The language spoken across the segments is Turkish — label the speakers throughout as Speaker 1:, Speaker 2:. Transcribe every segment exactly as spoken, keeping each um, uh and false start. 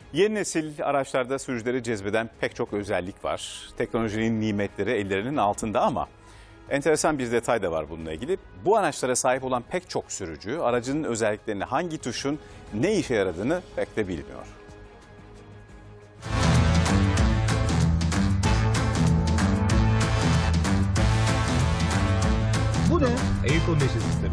Speaker 1: Yeni nesil araçlarda sürücüleri cezbeden pek çok özellik var. Teknolojinin nimetleri ellerinin altında ama enteresan bir detay da var bununla ilgili. Bu araçlara sahip olan pek çok sürücü aracının özelliklerini, hangi tuşun ne işe yaradığını pek de bilmiyor.
Speaker 2: Bu ne?
Speaker 3: Air condition sistemi.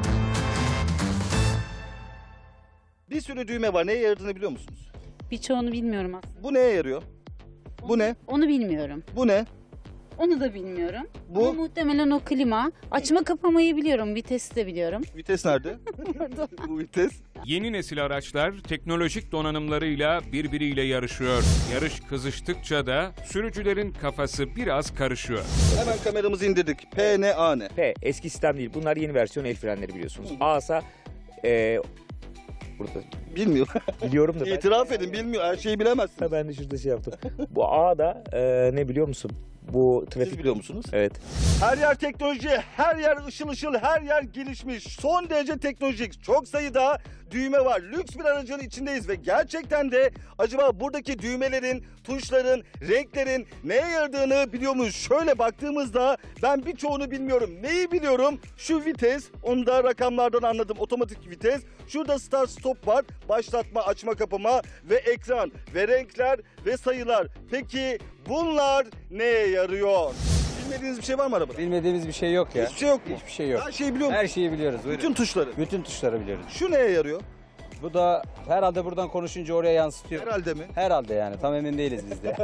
Speaker 2: Bir sürü düğme var. Neye yaradığını biliyor musunuz?
Speaker 4: Birçoğunu bilmiyorum aslında.
Speaker 2: Bu neye yarıyor? Bu ne?
Speaker 4: Onu bilmiyorum.
Speaker 2: Bu ne?
Speaker 4: Onu da bilmiyorum.
Speaker 2: Bu?
Speaker 4: Ama muhtemelen o klima. Açma kapamayı biliyorum. Vitesi de biliyorum.
Speaker 2: Vites nerede? Bu vites.
Speaker 5: Yeni nesil araçlar teknolojik donanımlarıyla birbiriyle yarışıyor. Yarış kızıştıkça da sürücülerin kafası biraz karışıyor.
Speaker 2: Hemen kameramızı indirdik. P, N, A, N.
Speaker 3: P eski sistem değil. Bunlar yeni versiyon el frenleri biliyorsunuz. A ise e, burada
Speaker 2: Bilmiyor.
Speaker 3: biliyorum da ben,
Speaker 2: İtiraf edin, bilmiyor. Her şeyi bilemezsin.
Speaker 3: ben de şurada şey yaptım. Bu A da e, ne biliyor musun? Bu trafik
Speaker 2: Siz biliyor musunuz?
Speaker 3: Evet.
Speaker 2: Her yer teknoloji, her yer ışıl ışıl, her yer gelişmiş. Son derece teknolojik. Çok sayıda düğme var. Lüks bir aracın içindeyiz ve gerçekten de acaba buradaki düğmelerin, tuşların, renklerin neye yaradığını biliyor muyuz? Şöyle baktığımızda ben birçoğunu bilmiyorum. Neyi biliyorum? Şu vites, onu da rakamlardan anladım. Otomatik vites. Şurada start stop var. Başlatma, açma, kapama ve ekran ve renkler ve sayılar. Peki bunlar neye yarıyor? Bilmediğiniz bir şey var mı arabada?
Speaker 6: Bilmediğimiz bir şey yok ya.
Speaker 2: Hiçbir şey yok mu?
Speaker 6: Hiçbir şey yok.
Speaker 2: Her şeyi biliyor musun?
Speaker 6: Her şeyi biliyoruz. Buyurun.
Speaker 2: Bütün tuşları.
Speaker 6: Bütün tuşları biliyoruz.
Speaker 2: Şu neye yarıyor?
Speaker 6: Bu da herhalde buradan konuşunca oraya yansıtıyor.
Speaker 2: Herhalde mi?
Speaker 6: Herhalde yani. Tam emin değiliz biz de.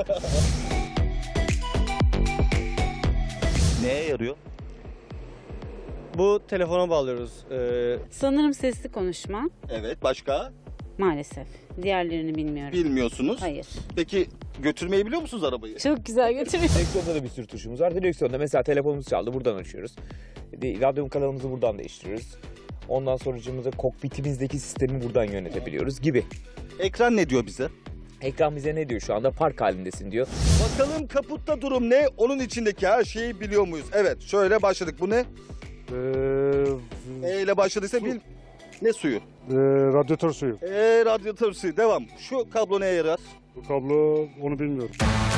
Speaker 2: Neye yarıyor?
Speaker 7: Bu telefona bağlıyoruz. Ee,
Speaker 4: Sanırım sesli konuşma.
Speaker 2: Evet, başka?
Speaker 4: Maalesef. Diğerlerini bilmiyorum.
Speaker 2: Bilmiyorsunuz.
Speaker 4: Hayır.
Speaker 2: Peki götürmeyi biliyor musunuz arabayı?
Speaker 4: Çok güzel götürüyor.
Speaker 3: Direksiyonda da bir sürü tuşumuz var. Direksiyonda mesela telefonumuz çaldı. Buradan açıyoruz. Radyo kanalımızı buradan değiştiriyoruz. Ondan sonracığımıza kokpitimizdeki sistemi buradan yönetebiliyoruz gibi.
Speaker 2: Ekran ne diyor bize?
Speaker 3: Ekran bize ne diyor şu anda? Park halindesin diyor.
Speaker 2: Bakalım kaputta durum ne? Onun içindeki her şeyi biliyor muyuz? Evet, şöyle başladık. Bu ne?
Speaker 7: e,
Speaker 2: E ile başladıysa bil. Ne suyu?
Speaker 8: Ee, radyatör suyu.
Speaker 2: E radyatör suyu. Devam. Şu kablo neye yarar?
Speaker 8: Bu kablo onu bilmiyorum.